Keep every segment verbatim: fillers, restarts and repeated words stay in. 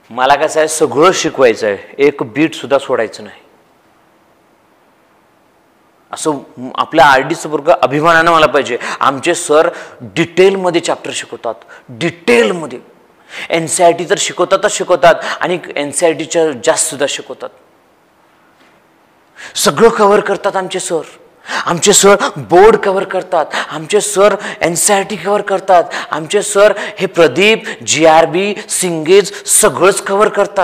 मला कसं आहे, सगळं शिकवायचं आहे, एक बीट सुद्धा सोडायचं नाही. असं आपल्या आर डीचं वर्ग अभिमानानं मला पाहिजे. आमचे सर डिटेलमध्ये चॅप्टर शिकवतात, डिटेलमध्ये. एन सी आय टी तर शिकवतातच शिकवतात आणि एन सी आय टीच्या जास्त सुद्धा शिकवतात. सगळं कव्हर करतात आमचे सर. आमचे सर बोर्ड कव्हर करतात, आमचे sir N C I T cover करतात, आमचे सर हे प्रदीप, जी आर बी, सिंगेज सगळंच कव्हर करतात.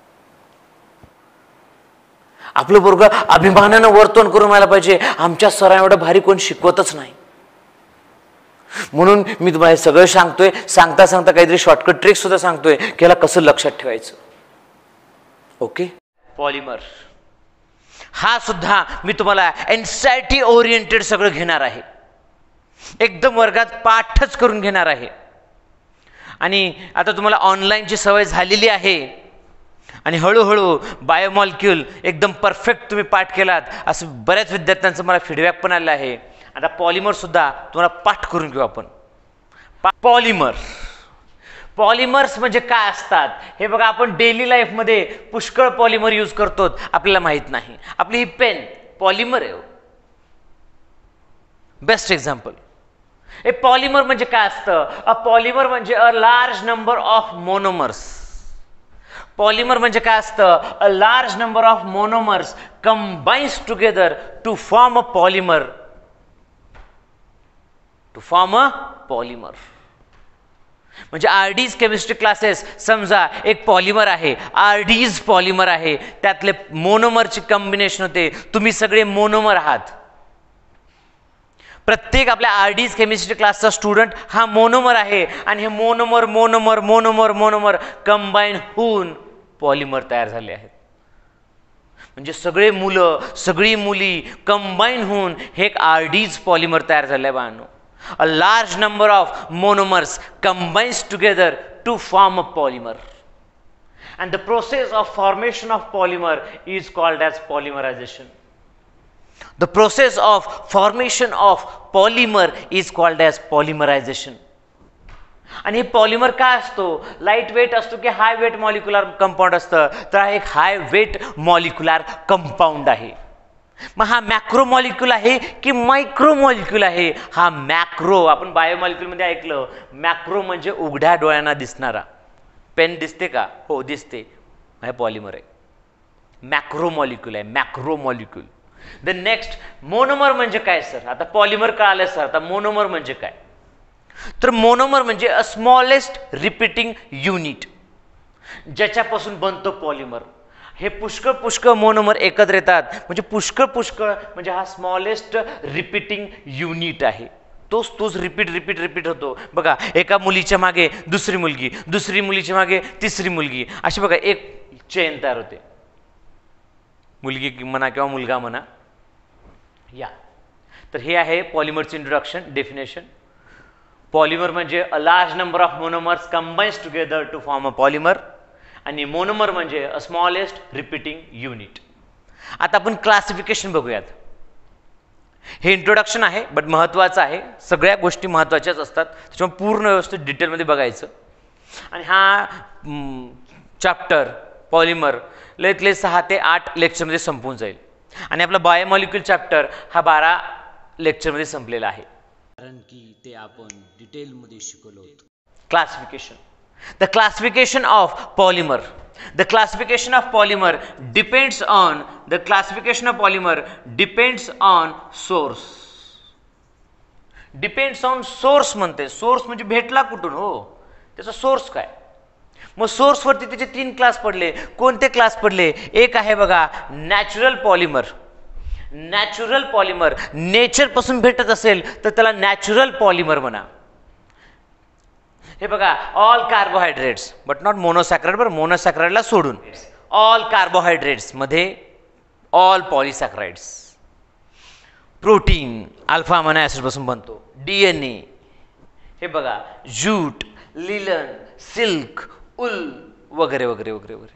आपलं वर्ग अभिमानानं वर्तन करून व्हायला पाहिजे. आमच्या सरा एवढं भारी कोण शिकवतच नाही. म्हणून मी तुम्हाला सगळं सांगतोय. सांगता सांगता काहीतरी शॉर्टकट ट्रिक सुद्धा सांगतोय की याला कसं लक्षात ठेवायचं. ओके. पॉलिमर हा सुद्धा मी तुम्हाला एनसीईआरटी ओरिएंटेड सगळं घेणार आहे. एकदम वर्गात पाठच करून घेणार आहे. आणि आता तुम्हाला ऑनलाईनची सवय झालेली आहे आणि हळूहळू बायोमॉलिक्यूल एकदम परफेक्ट तुम्ही पाठ केलात असं बऱ्याच विद्यार्थ्यांचं मला फीडबॅक पण आलं आहे. आता पॉलिमर सुद्धा तुम्हाला पाठ करून घेऊ आपण. पॉलिमर पॉलिमर्स म्हणजे काय असतात हे बघा. आपण डेली लाईफमध्ये पुष्कळ पॉलिमर यूज करतो, आपल्याला माहित नाही. आपली ही पेन पॉलिमर आहे. Best example. हे पॉलिमर म्हणजे काय असतं? अ पॉलिमर म्हणजे a large number of monomers. Polymer म्हणजे काय असतं? A large number of monomers combines together to form a polymer. To form a polymer म्हणजे आरडीज केमिस्ट्री क्लासेस समजा एक पॉलिमर आहे, आरडीज पॉलिमर आहे, त्यातले मोनोमरचे कॉम्बिनेशन होते. तुम्ही सगळे मोनोमर आहात. प्रत्येक आपल्या आरडीज केमिस्ट्री क्लासचा स्टुडंट हा मोनोमर आहे आणि हे monomer monomer monomer monomer combine होऊन पॉलिमर तयार झाले आहेत. म्हणजे सगळे मुलं सगळी मुली कंबाईन होऊन हे एक आरडीज पॉलिमर तयार झाले आहे बाळांनो. A large number of monomers combines together to form a polymer, and the process of formation of polymer is called as polymerization. The process of formation of polymer is called as polymerization. आणि हे polymer काय असतो? Light weight असतो की high weight molecular compound असतं? तर हा एक हाय वेट मॉलिक्युलर कंपाऊंड आहे. मग हा मॅक्रो मॉलिक्यूल आहे की मायक्रो मॉलिक्यूल आहे? हा मॅक्रो. आपण बायोमॉलिक्यूल मध्ये ऐकलं मॅक्रो म्हणजे उघड्या डोळ्यांना दिसणारा. पेन दिसते का? हो दिसते. हे पॉलिमर आहे, मॅक्रो मॉलिक्यूल आहे, macro molecule. The next monomer म्हणजे काय सर? आता पॉलिमर कळालं सर, आता मोनोमर म्हणजे काय? तर मोनोमर म्हणजे अ स्मॉलेस्ट रिपीटिंग युनिट ज्याच्यापासून बनतो पॉलिमर. हे पुष्कळ पुष्कळ मोनोमर एकत्र येतात म्हणजे पुष्कळ पुष्कळ म्हणजे हा स्मॉलेस्ट रिपीटिंग युनिट आहे. तोच तोच रिपीट रिपीट रिपीट होतो. बघा एका मुलीच्या मागे दुसरी मुलगी, दुसरी मुलीच्या मागे तिसरी मुलगी, अशी बघा एक चेन तयार होते. मुलगी म्हणा किंवा मुलगा म्हणा. या तर हे आहे पॉलिमरचे इंट्रोडक्शन, डेफिनेशन. पॉलिमर म्हणजे a large number of monomers combines together to form a polymer. आणि मोनोमर म्हणजे अ स्मॉलेस्ट रिपीटिंग युनिट. आता आपण क्लासिफिकेशन बघूयात. हे इंट्रोडक्शन आहे बट महत्त्वाचं आहे. सगळ्या गोष्टी महत्त्वाच्याच असतात, त्याच्यामुळे पूर्ण व्यवस्थित डिटेलमध्ये बघायचं. आणि हा चॅप्टर पॉलिमर लयतले सहा ते आठ लेक्चरमध्ये संपून जाईल. आणि आपला बायोमॉलिक्यूल चॅप्टर हा बारा लेक्चरमध्ये संपलेला आहे, कारण की ते आपण डिटेलमध्ये शिकवलं होतं. Classification. The classification of polymer. The classification of polymer depends on the classification of polymer depends on source. Depends on source म्हणते. सोर्स म्हणजे भेटला कुठून? हो, त्याचा सोर्स काय? मग सोर्स वरती त्याचे तीन क्लास पडले. कोणते क्लास पडले? एक आहे बघा natural polymer. Natural polymer nature पासून भेटत असेल तर त्याला नॅचरल पॉलिमर म्हणा. हे बघा all carbohydrates but not monosaccharide. बरं मोनोसॅक्रॉइडला सोडून ऑल कार्बोहायड्रेट्स मध्ये all polysaccharides. Protein alpha amino acid पासून बनतो. डीएनए हे बघा ज्यूट, लिलन, सिल्क, उल वगैरे वगैरे वगैरे वगैरे.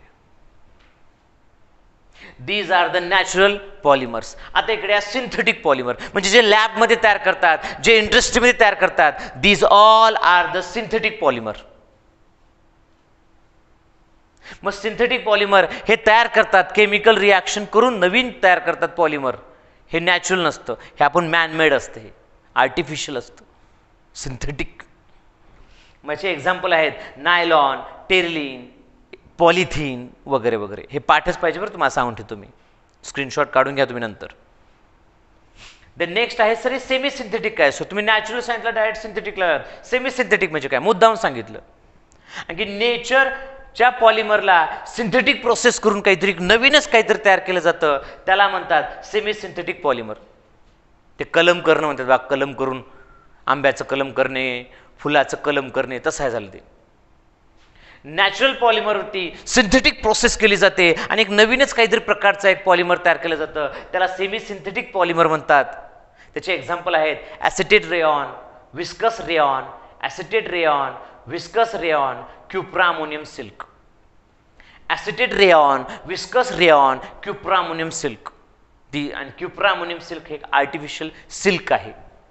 These are the natural polymers. आता इकडे सिंथेटिक पॉलिमर म्हणजे जे लॅबमध्ये तयार करतात, जे इंडस्ट्रीमध्ये तयार करतात. These all are the synthetic polymer. मग सिंथेटिक पॉलिमर हे तयार करतात, केमिकल रिॲक्शन करून नवीन तयार करतात पॉलिमर. हे नॅचरल नसतं, हे आपण मॅनमेड असतं, हे आर्टिफिशियल असतं सिंथेटिक. माझे एक्झाम्पल आहेत नायलॉन, टेरिलिन, पॉलिथिन वगैरे वगैरे. हे पाठच पाहिजे बरं तुम्हाला सांगून ठेवतो मी, स्क्रीनशॉट काढून घ्या तुम्ही नंतर. द नेक्स्ट आहे सर सेमी सिंथेटिक काय. सो तुम्ही नॅचरल सायन्सला डायरेक्ट सिंथेटिकला, सेमी सिंथेटिक म्हणजे काय मुद्दाम सांगितलं. आणखी नेचरच्या पॉलिमरला सिंथेटिक प्रोसेस करून काहीतरी नवीनच काहीतरी तयार केलं जातं, त्याला म्हणतात सेमी सिंथेटिक पॉलिमर. ते कलम करणं म्हणतात बा, कलम करून आंब्याचं कलम करणे, फुलाचं कलम करणे, तसं आहे झालं ते. नॅचरल पॉलिमरवरती सिंथेटिक प्रोसेस केली जाते आणि एक नवीनच काहीतरी प्रकारचं एक पॉलिमर तयार केलं जातं, त्याला सेमी सिंथेटिक पॉलिमर म्हणतात. त्याचे एक्झाम्पल आहेत acetate rayon, viscose rayon, acetate rayon, viscose rayon, cuprammonium silk. Acetate rayon, viscose rayon, cuprammonium silk. The आणि क्युप्रामोनियम सिल्क हे एक आर्टिफिशियल सिल्क आहे.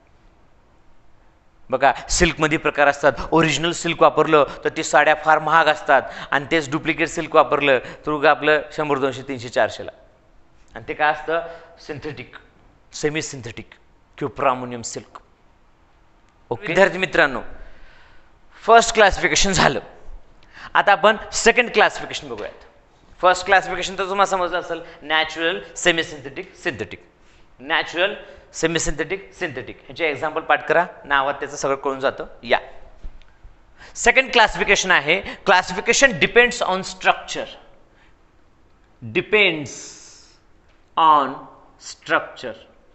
बघा सिल्कमध्ये प्रकार असतात. ओरिजिनल सिल्क वापरलं तर ती साड्या फार महाग असतात आणि तेच डुप्लिकेट सिल्क वापरलं तर उगा आपलं शंभर दोनशे तीनशे चारशेला. आणि ते काय असतं synthetic, semi synthetic, cuprammonium silk. Okay विद्यार्थी मित्रांनो, फर्स्ट क्लासिफिकेशन झालं. आता आपण सेकंड क्लासिफिकेशन बघूयात. फर्स्ट क्लासिफिकेशन तर तुम्हाला समजलं असेल, natural, semi synthetic, synthetic. Natural, semi synthetic, synthetic ह्याचे एक्झाम्पल पाठ करा, नावात त्याचं सगळं कळून जातं. या सेकंड क्लासिफिकेशन आहे, classification depends on structure. Depends on structure.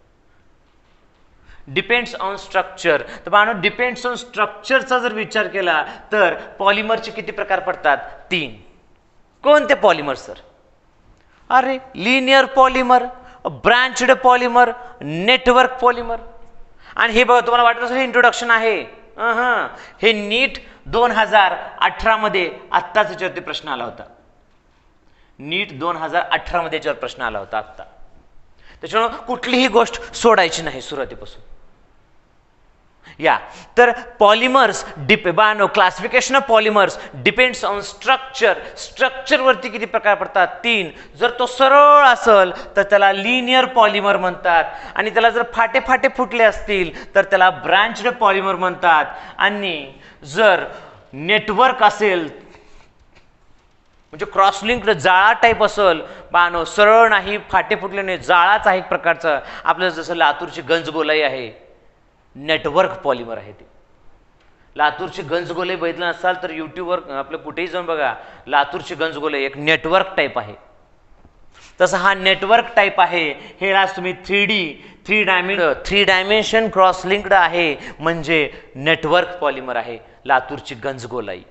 Depends on structure. तर पाहणं डिपेंड्स ऑन स्ट्रक्चरचा जर विचार केला तर पॉलिमरचे किती प्रकार पडतात? तीन. कोणते पॉलिमर सर? अरे linear polymer, branched polymer, network polymer. आणि हे बघा तुम्हाला वाटत असेल इंट्रोडक्शन आहे, हां हे नीट दोन हजार अठरा मध्ये आत्ताच याच्यावरती प्रश्न आला होता. नीट दोन हजार अठरा मध्ये याच्यावर प्रश्न आला होता आत्ता. त्याच्यामुळे कुठलीही गोष्ट सोडायची नाही सुरुवातीपासून. या तर पॉलिमर्स डिप बानो classification of polymers depends on structure. स्ट्रक्चरवरती किती प्रकार पडतात? तीन. जर तो सरळ असेल तर त्याला लिनियर पॉलिमर म्हणतात, आणि त्याला जर फाटे फाटे फुटले असतील तर त्याला ब्रांचड पॉलिमर म्हणतात. आणि जर नेटवर्क असेल म्हणजे क्रॉसलिंक जाळा टाईप असेल, बानो सरळ नाही, फाटे फुटले नाही, जाळाच आहे एक प्रकारचं, आपल्याला जसं लातूरची गंजगोलाई आहे, नेटवर्क पॉलिमर आहे ते. लातूरची गंजगोलाई बघितलं नसाल तर यूट्यूबवर आपलं कुठेही जाऊन बघा, लातूरची गंजगोलाई एक नेटवर्क टाईप आहे. तसं हा नेटवर्क टाईप आहे. हे आज तुम्ही three D three dimension three dimension cross linked आहे म्हणजे नेटवर्क पॉलिमर आहे लातूरची गंजगोलाई.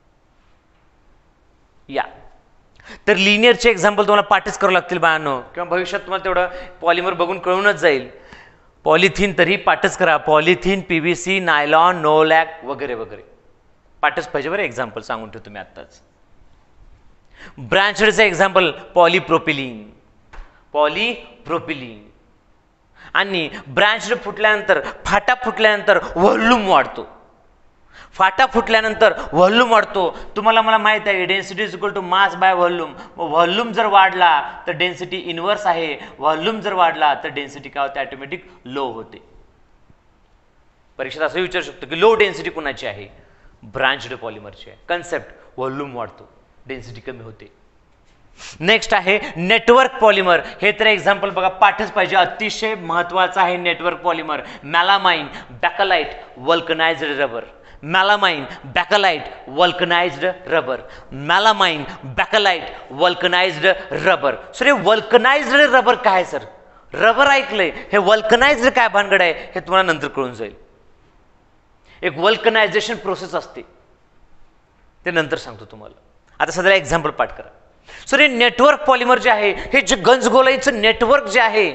या तर लिनियरचे एक्झाम्पल तुम्हाला पाठच करावं लागतील बाळांनो, किंवा भविष्यात तुम्हाला तेवढं पॉलिमर बघून कळूनच जाईल. पॉलिथिन तरी पाठच करा, पॉलिथिन, पीव्हीसी, नायलॉन, नोलॅक वगैरे वगैरे पाठच पाहिजे बरं. एक्झाम्पल सांगून ठेवतो मी आत्ताच. ब्रांचडचं एक्झाम्पल पॉलिप्रोपिलीन, पॉलिप्रोपिलीन. आणि ब्रांचड फुटल्यानंतर, फाटा फुटल्यानंतर व्हॉल्यूम वाढतो. फाटा फुटल्यानंतर व्हॉल्यूम वाढतो. तुम्हाला मला माहित आहे density is equal to mass by volume. Volume जर वाढला तर डेन्सिटी इनवर्स आहे, व्हॉल्यूम जर वाढला तर डेन्सिटी काय होते? ऑटोमॅटिक लो होते. परीक्षेत असं विचारू शकतो की लो डेन्सिटी कुणाची आहे? ब्रांचड पॉलिमरची आहे. कन्सेप्ट व्हॉल्यूम वाढतो, डेन्सिटी कमी होते. नेक्स्ट आहे नेटवर्क पॉलिमर. हे तर एक्झाम्पल बघा पाठच पाहिजे, अतिशय महत्वाचं आहे network polymer. Melamine, bakelite, vulcanised rubber. Melamine, bakelite, vulcanised rubber. Melamine, bakelite, vulcanised rubber. Sir हे वल्कनाइज्ड रबर काय सर? रबर ऐकलंय, हे वल्कनाइज्ड काय भानगड आहे हे तुम्हाला नंतर कळून जाईल. एक वल्कनायझेशन प्रोसेस असते, ते नंतर सांगतो तुम्हाला. आता सध्या एक्झाम्पल पाठ करा. सर हे नेटवर्क पॉलिमर जे आहे, हे जे गंजगोलाईचं नेटवर्क जे आहे,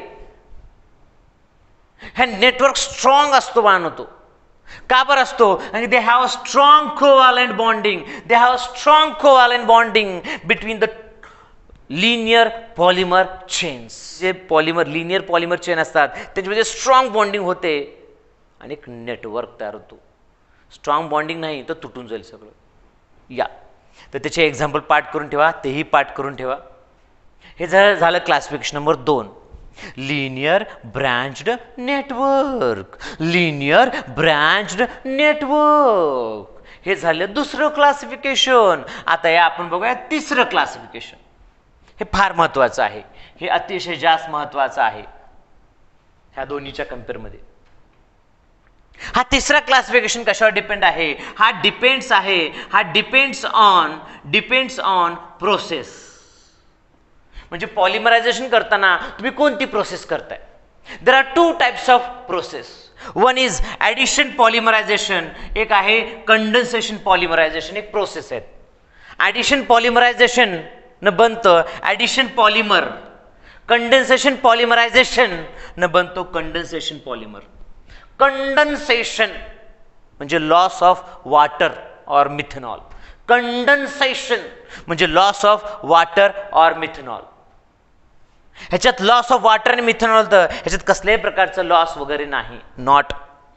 हे नेटवर्क स्ट्रॉंग असतो बाणवतो. का बरं असतो? आणि they have a strong covalent bonding. They have a strong covalent bonding between the linear polymer chains. जे पॉलिमर लिनियर पॉलिमर चेन असतात त्याच्यामध्ये स्ट्रॉंग बॉन्डिंग होते आणि एक नेटवर्क तयार होतो. स्ट्रॉंग बॉन्डिंग नाही तर तुटून जाईल सगळं. या तर त्याचे एक्झाम्पल पाठ करून ठेवा, तेही पाठ करून ठेवा. हे झालं झालं क्लासिफिकेशन नंबर दोन, linear branched network. Linear branched network हे झालं दुसरं क्लासिफिकेशन. आता या आपण बघूया तिसरं क्लासिफिकेशन. हे फार महत्वाचं आहे, हे अतिशय जास्त महत्वाचं आहे ह्या दोन्हीच्या कम्पेअरमध्ये. हा तिसरा क्लासिफिकेशन कशावर डिपेंड आहे? हा डिपेंड्स आहे हा depends on depends on process. म्हणजे पॉलिमरायझेशन करताना तुम्ही कोणती प्रोसेस करताय? There are two types of process. One is addition polymerisation, एक आहे कंडेन्सेशन पॉलिमरायझेशन. एक प्रोसेस आहे. ऍडिशन पॉलिमरायझेशन न बनतं ऍडिशन पॉलिमर, कंडेन्सेशन पॉलिमरायझेशन न बनतो कंडेन्सेशन पॉलिमर. कंडेन्सेशन म्हणजे लॉस ऑफ वॉटर और मिथेनॉल. कंडेन्सेशन म्हणजे लॉस ऑफ वॉटर और मिथेनॉल. ह्याच्यात लॉस ऑफ वॉटर आणि मिथेनॉल तर ह्याच्यात कसल्याही प्रकारचं लॉस वगैरे नाही. नॉट.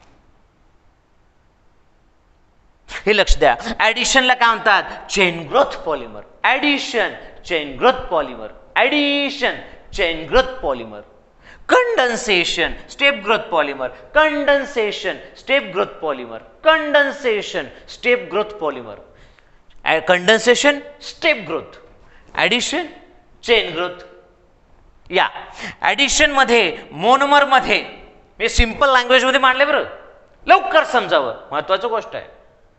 हे लक्ष द्या. ऍडिशनला काय म्हणतात? Chain growth polymer. Addition chain growth polymer. Addition chain growth polymer. Condensation step growth polymer. Condensation step growth polymer. Condensation step growth polymer. Condensation step growth. Addition chain growth. या addition मध्ये monomer मध्ये मी simple language मध्ये मांडले बरं, लवकर समजावं, महत्वाची गोष्ट आहे.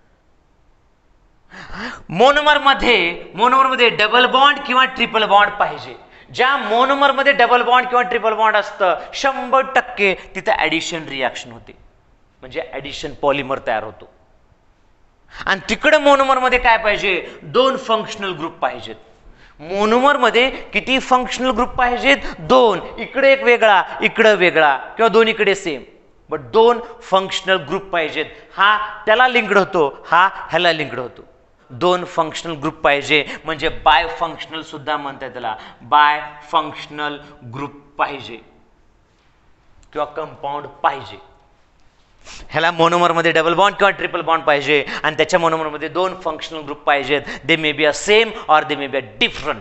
मोनोमर मध्ये मोनोमर मध्ये डबल बॉन्ड किंवा ट्रिपल बॉन्ड पाहिजे. ज्या मोनोमर मध्ये डबल बॉन्ड किंवा ट्रिपल बॉन्ड असतं शंभर टक्के तिथे ऍडिशन रिॲक्शन होते, म्हणजे ऍडिशन पॉलिमर तयार होतो. आणि तिकडे मोनोमर मध्ये काय पाहिजे? दोन फंक्शनल ग्रुप पाहिजेत. मोनोमर मध्ये किती फंक्शनल ग्रुप पाहिजेत? दोन. इकडे एक वेगळा, इकडे वेगळा, किंवा दोन्हीकडे सेम, बट दोन फंक्शनल ग्रुप पाहिजेत. हा त्याला लिंक्ड होतो, हा ह्याला लिंक्ड होतो. दोन फंक्शनल ग्रुप पाहिजे, म्हणजे बाय फंक्शनल सुद्धा म्हणतात त्याला. बाय फंक्शनल ग्रुप पाहिजे किंवा कंपाऊंड पाहिजे. ह्याला मोनोमरमध्ये डबल बॉन्ड किंवा ट्रिपल बॉन्ड पाहिजे आणि त्याच्या मोनोमरमध्ये दोन फंक्शनल ग्रुप पाहिजेत. They may be a same or they may be a different.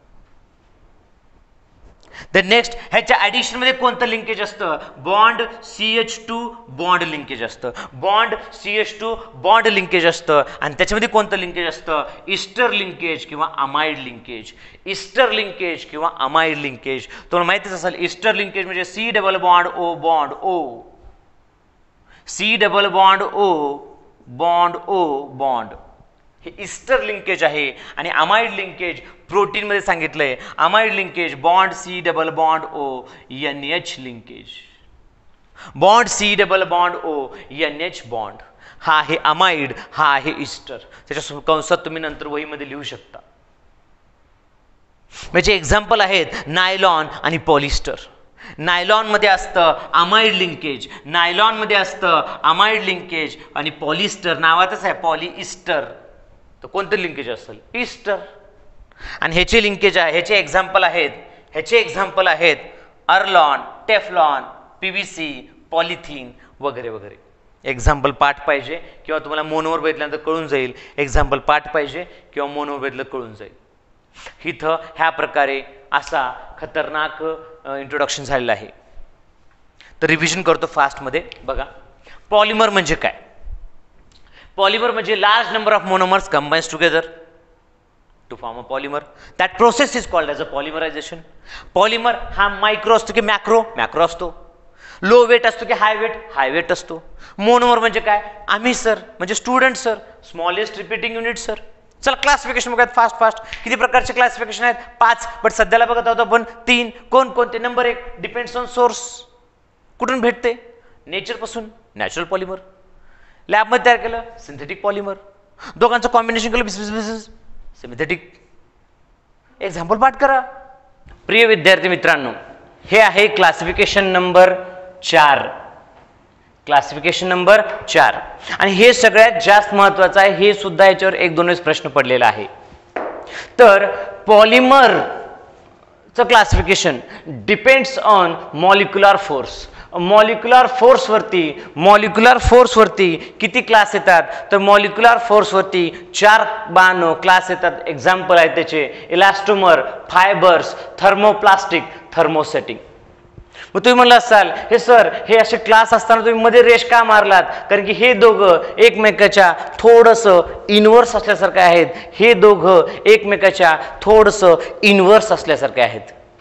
The next, ह्याच्या ऍडिशन मध्ये कोणतं लिंकेज असतं? Bond C H two bond linkage असतं. Bond C H two bond linkage असतं. आणि त्याच्यामध्ये कोणतं लिंकेज असतं? इस्टर लिंकेज किंवा अमाइड लिंकेज. इस्टर लिंकेज किंवा अमाइड लिंकेज. तुम्हाला माहितीच असेल, इस्टर लिंकेज म्हणजे C double bond O bond O. C double bond O bond O bond हे इस्टर लिंकेज आहे. आणि अमाइड लिंकेज प्रोटीन मध्ये सांगितलंय. Amide linkage bond C double bond O N H linkage. Bond C double bond O N H bond हा आहे amide, हा आहे Easter. त्याच्या कंसात तुम्ही नंतर वहीमध्ये लिहू शकता. म्हणजे एक्झाम्पल आहेत नायलॉन आणि पॉलिस्टर. नायलॉन मध्ये असतं अमाइड लिंकेज, नायलॉन मध्ये असतं अमाइड लिंकेज. आणि पॉलिस्टर नावातच आहे पॉलिइस्टर, तर कोणतं लिंकेज असेल? इस्टर. आणि ह्याचे लिंकेज आहे, ह्याचे एक्झाम्पल आहेत ह्याचे एक्झाम्पल आहेत अर्लॉन, टेफ्लॉन, पीव्हीसी, पॉलिथिन वगैरे वगैरे. एक्झाम्पल पाठ पाहिजे किंवा तुम्हाला मोनोवर बघितल्यानंतर कळून जाईल. एक्झाम्पल पाठ पाहिजे किंवा मोनोवर बघितलं कळून जाईल. इथं ह्या प्रकारे असा खतरनाक इंट्रोडक्शन झालेलं आहे. तर रिव्हिजन करतो फास्टमध्ये. बघा, पॉलिमर म्हणजे काय? पॉलिमर म्हणजे large number of monomers combines together to form a polymer. That process is called as a polymerisation. Polymer हा मायक्रो असतो की मॅक्रो? मॅक्रो असतो. लो वेट असतो की हाय वेट? हाय वेट असतो. मोनोमर म्हणजे काय? आम्ही सर म्हणजे student sir, smallest repeating unit sir. चला क्लासिफिकेशन बघा फास्ट फास्ट. किती प्रकारचे क्लासिफिकेशन आहेत? पाच. बट सध्याला बघत आहोत आपण तीन. कोण कोणते? नंबर एक, डिपेंड्स ऑन सोर्स. कुठून भेटते? नेचर पासून. Natural polymer. लॅबमध्ये तयार केलं सिंथेटिक पॉलिमर. दोघांचं कॉम्बिनेशन केलं सिंथेटिक. एक्झाम्पल पाठ करा. प्रिय विद्यार्थी मित्रांनो, हे आहे क्लासिफिकेशन नंबर चार. क्लासिफिकेशन नंबर चार. आणि हे सगळ्यात जास्त महत्वाचं आहे. हे सुद्धा याच्यावर एक दोनच प्रश्न पडलेला आहे. तर पॉलिमरचं classification depends on molecular force. Molecular फोर्सवरती मॉलिक्युलर फोर्सवरती किती क्लास येतात, तर मॉलिक्युलर फोर्सवरती चार बानो क्लास येतात. एक्झाम्पल आहेत त्याचे इलास्टोमर, फायबर्स, थर्मोप्लास्टिक, थर्मोसेटिंग. मग तुम्ही म्हणलं असाल हे सर हे असे क्लास असताना तुम्ही मध्ये रेष का मारलात, कारण की हे दोघं एकमेकाच्या थोडंसं इनव्हर्स असल्यासारखे आहेत. हे दोघं एकमेकाच्या थोडंसं इनव्हर्स असल्यासारखे आहेत.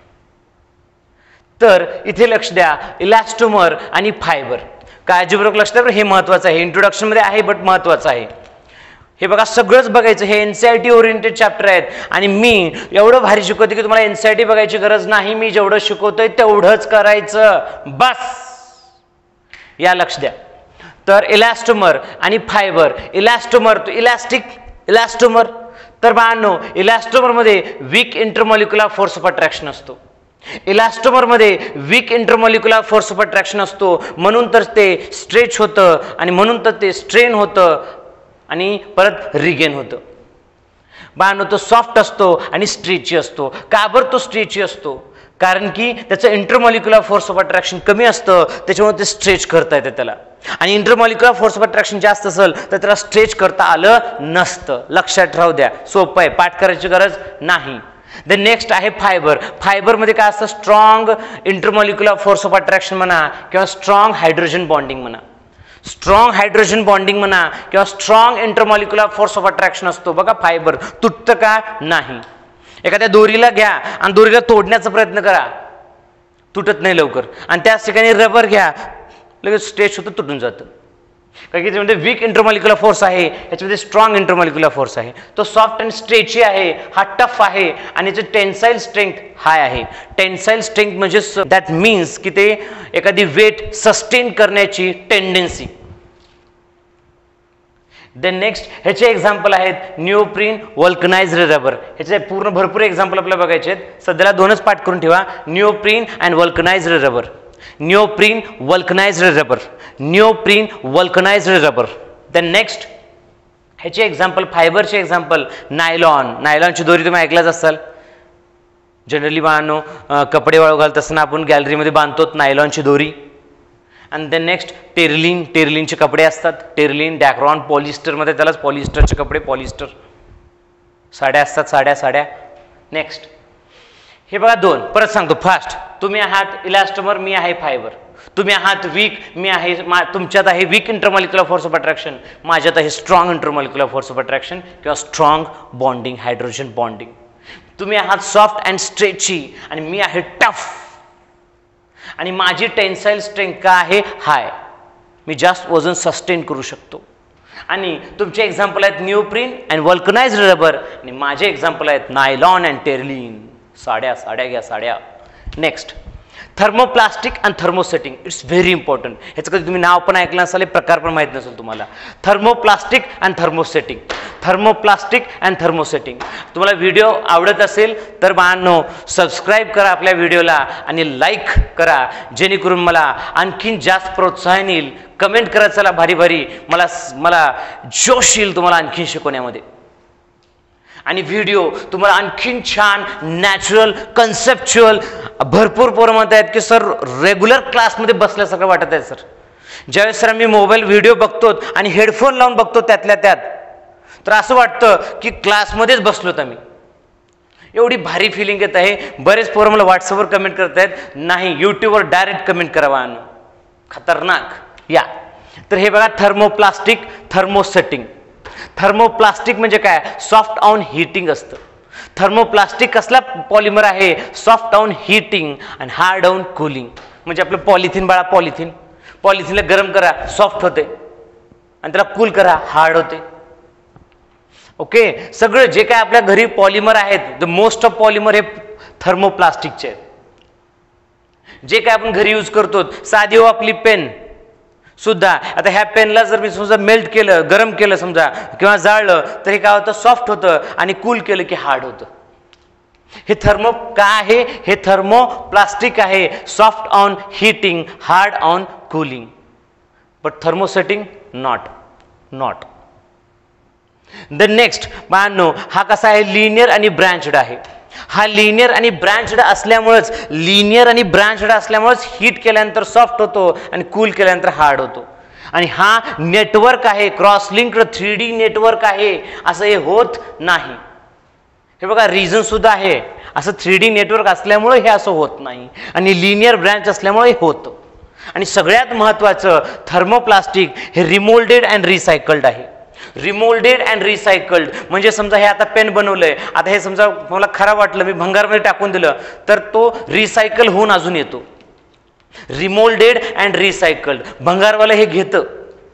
तर इथे लक्ष द्या, इलास्टोमर आणि फायबर. काळजीपूर्वक लक्ष द्या, हे महत्वाचं आहे. इंट्रोडक्शन मध्ये आहे बट महत्वाचं आहे. हे बघा सगळंच बघायचं. हे एनसीईआरटी ओरिएंटेड चॅप्टर आहेत आणि मी एवढं भारी शिकवते की तुम्हाला एनसीईआरटी बघायची गरज नाही. मी जेवढं शिकवतोय तेवढंच करायचं बस. या लक्ष द्या. तर इलास्टोमर आणि फायबर. इलास्टोमर तो इलास्टिक इलास्टोमर. तर बाळांनो इलास्टोमर मध्ये weak intermolecular force of attraction असतो. इलास्टोमर मध्ये weak intermolecular force of attraction असतो, म्हणून तर ते स्ट्रेच होतं आणि म्हणून तर ते स्ट्रेन होतं आणि परत रिगेन होतं. बाळांनो तो सॉफ्ट असतो आणि स्ट्रेची असतो. का बरं तो स्ट्रेची असतो, कारण की त्याचं इंटरमॉलिक्युलर फोर्स ऑफ अट्रॅक्शन कमी असतं, त्याच्यामुळे ते स्ट्रेच करता येतं त्याला. आणि इंटरमॉलिक्युलर फोर्स ऑफ अट्रॅक्शन जास्त असेल तर त्याला स्ट्रेच करता आलं नसतं. लक्षात राहू द्या, सोपं आहे, पाठ करायची गरज नाही. द नेक्स्ट आहे फायबर. फायबरमध्ये काय असतं, strong intermolecular force of attraction म्हणा किंवा स्ट्रॉंग हायड्रोजन बॉन्डिंग म्हणा. स्ट्रॉंग हायड्रोजन बॉन्डिंग म्हणा किंवा strong intermolecular force of attraction असतो. बघा फायबर तुटतं का नाही. एखाद्या दोरीला घ्या आणि दोरीला तोडण्याचा प्रयत्न करा, तुटत नाही लवकर. आणि त्याच ठिकाणी रबर घ्या, लगेच स्ट्रेच होतं, तुटून जातं. कारण की त्याच्यामध्ये वीक इंटरमॉलिक्युलर फोर्स आहे, याच्यामध्ये स्ट्रॉंग इंटरमॉलिक्युलर फोर्स आहे. तो सॉफ्ट अँड स्ट्रेची आहे, हा टफ आहे आणि याची टेन्साईल स्ट्रेंथ हाय आहे. टेन्साईल स्ट्रेंथ म्हणजे दॅट मीन्स की ते एखादी वेट सस्टेन करण्याची टेंडेन्सी. देन नेक्स्ट ह्याचे एक्झाम्पल आहेत निओप्रीन, वल्कनाइज्ड रबर. ह्याचे पूर्ण भरपूर एक्झाम्पल आपल्याला बघायचे आहेत. सध्याला दोनच पाठ करून ठेवा, neoprene and vulcanised rubber. Neoprene vulcanised rubber. Neoprene vulcanised rubber. Then next ह्याचे एक्झाम्पल, फायबरचे एक्झाम्पल नायलॉन. नायलॉनची दोरी तुम्ही ऐकलाच असाल. जनरली बाळांनो कपडे वाळू घालत असताना आपण गॅलरीमध्ये बांधतो नायलॉनची दोरी. आणि देन नेक्स्ट टेर्लिन. टेर्लिनचे कपडे असतात. टेर्लिन, डॅक्रॉन, पॉलिस्टरमध्ये त्यालाच पॉलिस्टरचे कपडे, पॉलिस्टर. साड्या असतात, साड्या साड्या. नेक्स्ट हे बघा दोन, परत सांगतो फास्ट. तुम्ही आहात इलास्टोमर, मी आहे फायबर. तुम्ही आहात वीक, मी आहे तुमच्यात आहे weak intermolecular force of attraction, माझ्यात आहे strong intermolecular force of attraction किंवा स्ट्रॉंग बॉन्डिंग, हायड्रोजन बॉन्डिंग. तुम्ही आहात सॉफ्ट अँड स्ट्रेची आणि मी आहे टफ. आणि माझी टेन्साईल स्ट्रेंथ का आहे हाय, मी जास्त वजन सस्टेन करू शकतो. आणि तुमचे एक्झाम्पल आहेत निओप्रीन अँड वल्कनाइज्ड रबर आणि माझे एक्झाम्पल आहेत नायलॉन अँड टेर्लिन. साड्या साड्या घ्या साड्या. Next thermoplastic and thermosetting. It's very important. ह्याचं कधी तुम्ही नाव पण ऐकलं नसाल, प्रकार पण माहीत नसेल तुम्हाला. Thermoplastic and thermosetting. Thermoplastic and thermosetting. तुम्हाला व्हिडिओ आवडत असेल तर बाळांनो सबस्क्राईब करा आपल्या व्हिडिओला आणि लाईक करा, जेणेकरून मला आणखीन जास्त प्रोत्साहन येईल. कमेंट करा चला भारी भारी, मला मला जोश येईल तुम्हाला आणखीन शिकवण्यामध्ये. आणि व्हिडिओ तुम्हाला आणखीन छान नॅचरल कन्सेप्च्युअल. भरपूर पोरं म्हणत आहेत की सर रेग्युलर क्लासमध्ये बसल्यासारखं वाटत आहे सर. ज्यावेळेस सर आम्ही मोबाईल व्हिडिओ बघतो आणि हेडफोन लावून बघतो त्यातल्या त्यात, तर असं वाटतं की क्लासमध्येच बसलोत आम्ही. एवढी भारी फिलिंग येत आहे. बरेच पोरं मला व्हॉट्सअपवर कमेंट करत आहेत, नाही यूट्यूबवर डायरेक्ट कमेंट करावा, खतरनाक. या तर हे बघा थर्मोप्लास्टिक, थर्मोसेटिंग. थर्मोप्लास्टिक म्हणजे काय, सॉफ्ट ऑन हीटिंग असतं. थर्मोप्लास्टिक कसला पॉलिमर आहे, सॉफ्ट ऑन हीटिंग आणि हार्ड ऑन कूलिंग. म्हणजे आपलं पॉलिथिन बाळा, पॉलिथिन पॉलिथिनला गरम करा सॉफ्ट होते आणि त्याला कूल करा हार्ड होते. ओके, सगळं जे काय आपल्या घरी पॉलिमर आहेत, द मोस्ट ऑफ पॉलिमर हे थर्मोप्लास्टिकचे आहेत. जे काय आपण घरी यूज करतो, साधी हो आपली पेन सुद्धा, आता ह्या पेनला जर मी समजा मेल्ट केलं, गरम केलं समजा किंवा जाळलं, तर हे काय होतं, सॉफ्ट होतं आणि कूल केलं की हार्ड होतं. हे थर्मो काय आहे, हे थर्मो प्लास्टिक आहे. Soft on heating, hard on cooling. But thermosetting not not the next. बाळांनो हा कसा आहे, लिनियर आणि ब्रँचड आहे. हा लिनियर आणि ब्रांचड असल्यामुळेच लिनियर आणि ब्रांचड असल्यामुळेच हीट केल्यानंतर सॉफ्ट होतो आणि कूल केल्यानंतर हार्ड होतो. आणि हा नेटवर्क आहे, cross linked three D network आहे, असं हे होत नाही. हे बघा रिझन सुद्धा आहे, असं थ्री डी नेटवर्क असल्यामुळे हे असं होत नाही आणि लिनियर ब्रांच असल्यामुळे हे होतं. आणि सगळ्यात महत्त्वाचं थर्मोप्लास्टिक हे रिमोल्डेड अँड रिसायकल्ड आहे. रिमोल्डेड अँड रिसायकल्ड म्हणजे समजा हे आता पेन बनवलंय, आता हे समजा मला खराब वाटलं, मी भंगारमध्ये टाकून दिलं तर तो रिसायकल होऊन अजून येतो. रिमोल्डेड अँड रिसायकल्ड, भंगारवालं हे घेतं.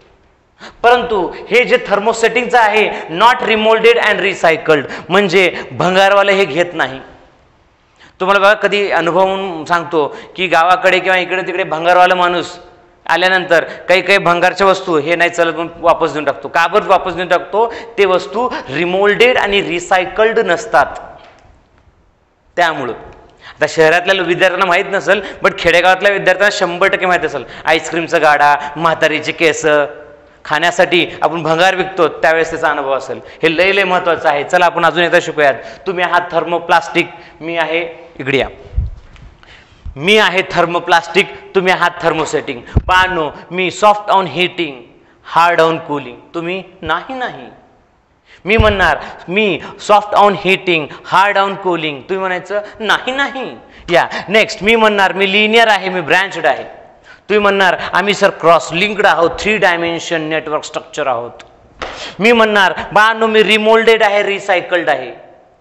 परंतु हे जे थर्मोसेटिंगचं आहे नॉट रिमोल्डेड अँड रिसायकल्ड म्हणजे भंगारवालं हे घेत नाही. तुम्हाला बघा कधी अनुभव सांगतो की गावाकडे किंवा इकडे तिकडे भंगारवाला माणूस आल्यानंतर काही काही भंगारच्या वस्तू हे नाही चलत म्हणून वापस देऊन टाकतो. का बरं वापस देऊन टाकतो? ते वस्तू रिमोल्डेड आणि रिसायकल्ड नसतात त्यामुळं. आता शहरातल्या विद्यार्थ्यांना माहीत नसेल, बट खेडेगावातल्या विद्यार्थ्यांना शंभर टक्के माहीत असेल. आईस्क्रीमचा गाडा, म्हातारीचे केस खाण्यासाठी आपण भंगार विकतो त्यावेळेस त्याचा अनुभव असेल. हे लय लय महत्त्वाचं आहे. चला आपण अजून एकदा शिकूयात. तुम्ही आहात थर्मोप्लास्टिक, मी आहे इकडे या, मी आहे थर्मोप्लास्टिक, तुम्ही आहात थर्मोसेटिंग. पाहनो मी soft on heating, hard on cooling, तुम्ही नाही नाही. मी म्हणणार मी soft on heating, hard on cooling, तुम्ही म्हणायचं नाही नाही. या नेक्स्ट मी म्हणणार मी लिनियर आहे, मी ब्रँचड आहे, तुम्ही म्हणणार आम्ही सर क्रॉस लिंक्ड आहोत, थ्री डायमेन्शन नेटवर्क स्ट्रक्चर आहोत. मी म्हणणार बानो मी रिमोल्डेड आहे, रिसायकल्ड आहे,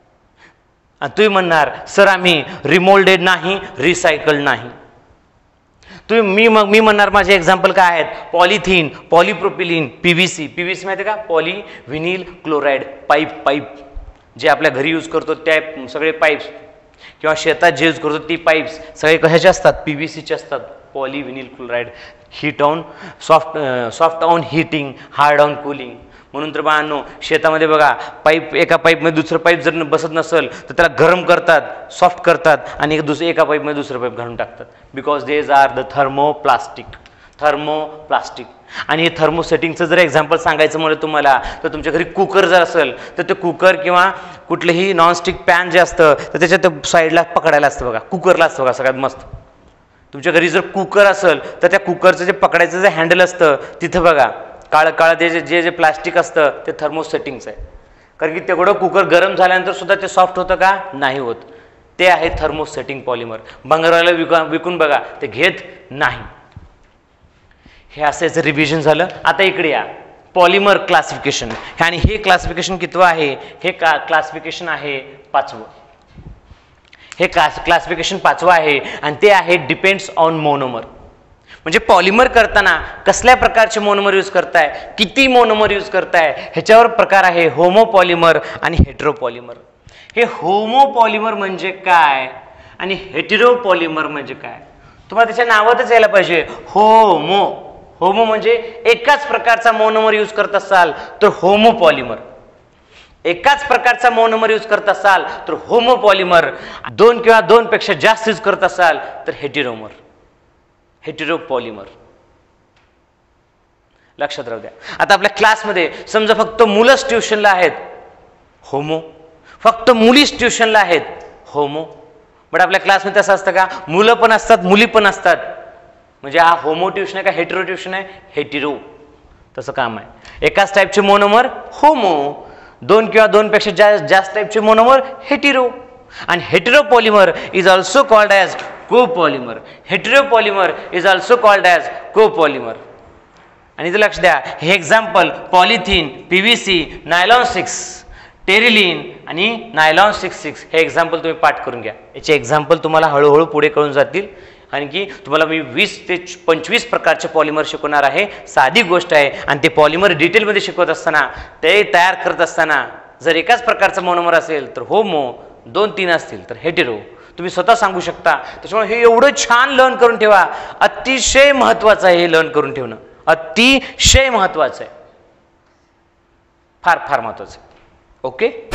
आणि तुम्ही म्हणणार सर आम्ही रिमोल्डेड नाही, रिसायकल्ड नाही. तुम्ही मी मग मी म्हणणार माझे एक्झाम्पल काय आहेत? Polythene, पॉलिप्रोपिलिन, PVC. पीव्हीसी माहिती आहे का? Poly vinyl chloride pipe. Pipe जे आपल्या घरी यूज करतो त्या सगळे पाईप्स, किंवा शेतात जे यूज करतो ती पाईप्स सगळे कशाचे असतात? पीव्हीसीचे असतात. Poly vinyl chloride. Heat on soft soft on heating, hard on cooling. म्हणून तर बाळांनो शेतामध्ये बघा पाईप, एका पाईपमध्ये दुसरं पाईप जर बसत नसेल तर त्याला गरम करतात, सॉफ्ट करतात आणि दुसरं एका पाईपमध्ये दुसरं पाईप घालून टाकतात. Because these are the thermoplastic. Thermoplastic. आणि हे थर्मोसेटिंगचं जर एक्झाम्पल सांगायचं म्हणलं तुम्हाला तर तुमच्या घरी कुकर जर असेल तर ते कुकर किंवा कुठलंही नॉनस्टिक पॅन जे असतं तर त्याच्या साईडला पकडायला असतं बघा, कुकरला असतं बघा सगळ्यात मस्त. तुमच्या घरी जर कुकर असेल तर त्या कुकरचं जे पकडायचं जे हँडल असतं तिथं बघा काळं काळं ते जे जे प्लास्टिक असतं ते थर्मोसेटिंगचं आहे. कारण की तेवढं कुकर गरम झाल्यानंतर सुद्धा ते सॉफ्ट होतं का? नाही होत. ते आहे थर्मोसेटिंग पॉलिमर. भंगारवाला विका विकून बघा ते घेत नाही. हे असं याचं रिव्हिजन झालं. आता इकडे या पॉलिमर क्लासिफिकेशन. आणि हे क्लासिफिकेशन कितवं आहे? हे का क्लासिफिकेशन आहे पाचवं. हे क्लास क्लासिफिकेशन पाचवं आहे आणि ते आहे डिपेंड्स ऑन मोनोमर. म्हणजे पॉलिमर करताना कसल्या प्रकारचे मोनोमर यूज करताय, किती मोनोमर यूज करताय ह्याच्यावर प्रकार आहे होमो पॉलिमर आणि हेटेरो पॉलिमर. हे होमो पॉलिमर म्हणजे काय आणि हेटेरो पॉलिमर म्हणजे काय तुम्हाला त्याच्या नावातच यायला पाहिजे. होमो. होमो म्हणजे एकाच प्रकारचा मोनोमर यूज करत असाल तर होमो पॉलिमर. एकाच प्रकारचा मोनोमर यूज करत असाल तर होमो पॉलिमर. दोन किंवा दोन पेक्षा जास्त यूज करत असाल तर हेटेरोमर, हेटेरो पॉलिमर. लक्षात राहू द्या. आता आपल्या क्लासमध्ये समजा फक्त मुलंच ट्युशनला आहेत, होमो. फक्त मुलीच ट्युशनला आहेत, होमो. बट आपल्या क्लासमध्ये असं असतं का? मुलं पण असतात, मुली पण असतात. म्हणजे हा होमो ट्युशन आहे का हेटेरो ट्युशन आहे? हेटेरो. तसं काम आहे. एकाच टाईपचे मोनोमर होमो, दोन किंवा दोन पेक्षा जास्त जास्त टाईपचे मोनोमर हेटेरो. आणि hetero polymer is also called as copolymer. Hetero polymer is also called as copolymer. आणि इथे लक्ष द्या, हे example polythene, PVC, nylon six, terylene आणि नायलॉन सिक्स सिक्स हे एक्झाम्पल तुम्ही पाठ करून घ्या. याचे एक्झाम्पल तुम्हाला हळूहळू पुढे कळून जातील. आणि की तुम्हाला मी वीस ते पंचवीस प्रकारचे पॉलिमर शिकवणार आहे. साधी गोष्ट आहे. आणि ते पॉलिमर डिटेलमध्ये शिकवत असताना, ते तयार करत असताना जर एकाच प्रकारचा मोनोमर असेल तर होमो, दोन तीन असतील तर हेटेरो. तुम्ही स्वतः सांगू शकता. त्याच्यामुळे हे एवढं छान लर्न करून ठेवा. अतिशय महत्त्वाचं आहे हे लर्न करून ठेवणं. अतिशय महत्त्वाचं आहे. फार फार महत्त्वाचं आहे. ओके.